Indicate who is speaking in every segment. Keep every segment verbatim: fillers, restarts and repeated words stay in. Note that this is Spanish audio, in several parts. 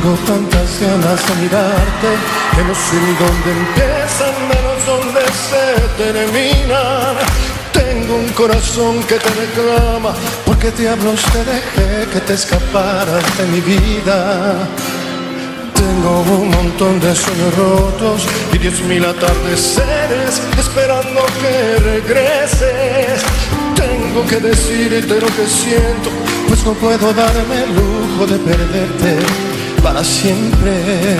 Speaker 1: Tengo tantas ganas de mirarte que no sé ni dónde empiezan, menos dónde se terminan. Tengo un corazón que te reclama, porque diablos te dejé que te escaparas de mi vida. Tengo un montón de sueños rotos y diez mil atardeceres esperando que regreses. Tengo que decirte lo que siento, pues no puedo darme el lujo de perderte para siempre.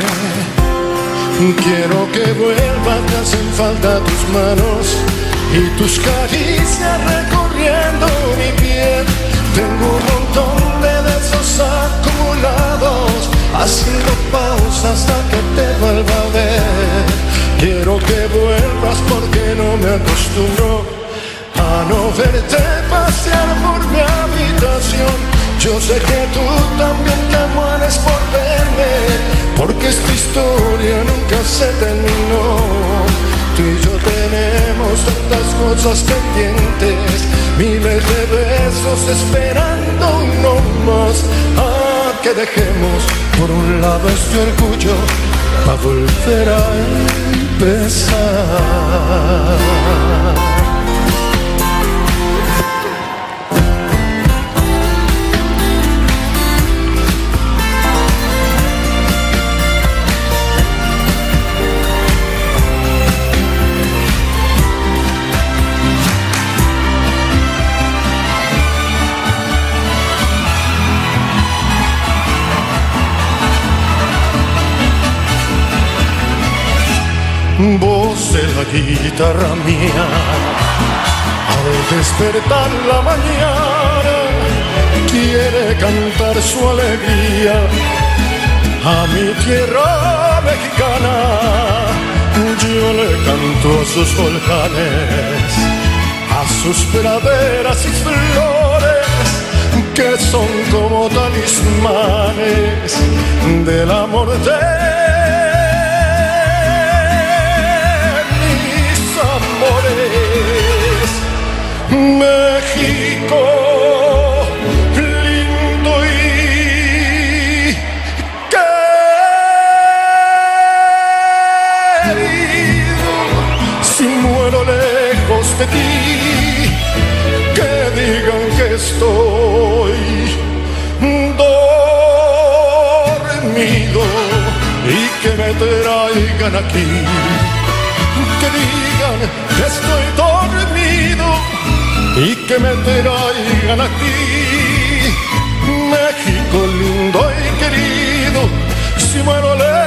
Speaker 1: Quiero que vuelvas, me hacen falta tus manos y tus caricias recorriendo mi piel. Tengo un montón de besos acumulados, haciendo pausas hasta que te vuelva a ver. Quiero que vuelvas porque no me acostumbro a no verte pasear por mi habitación. Yo sé que tú también te mueres por verme, porque esta historia nunca se terminó. Tú y yo tenemos tantas cosas pendientes, miles de besos esperando uno más. Ah, que dejemos por un lado este orgullo para volver a empezar. Voz de la guitarra mía, al despertar la mañana, quiere cantar su alegría a mi tierra mexicana. Yo le canto a sus volcanes, a sus praderas y flores, que son como talismanes del amor de México, lindo y querido. Si muero lejos de ti, que digan que estoy dormido y que me traigan aquí. Que digan que estoy dormido y que me traigan aquí. México lindo y querido, si muero lejos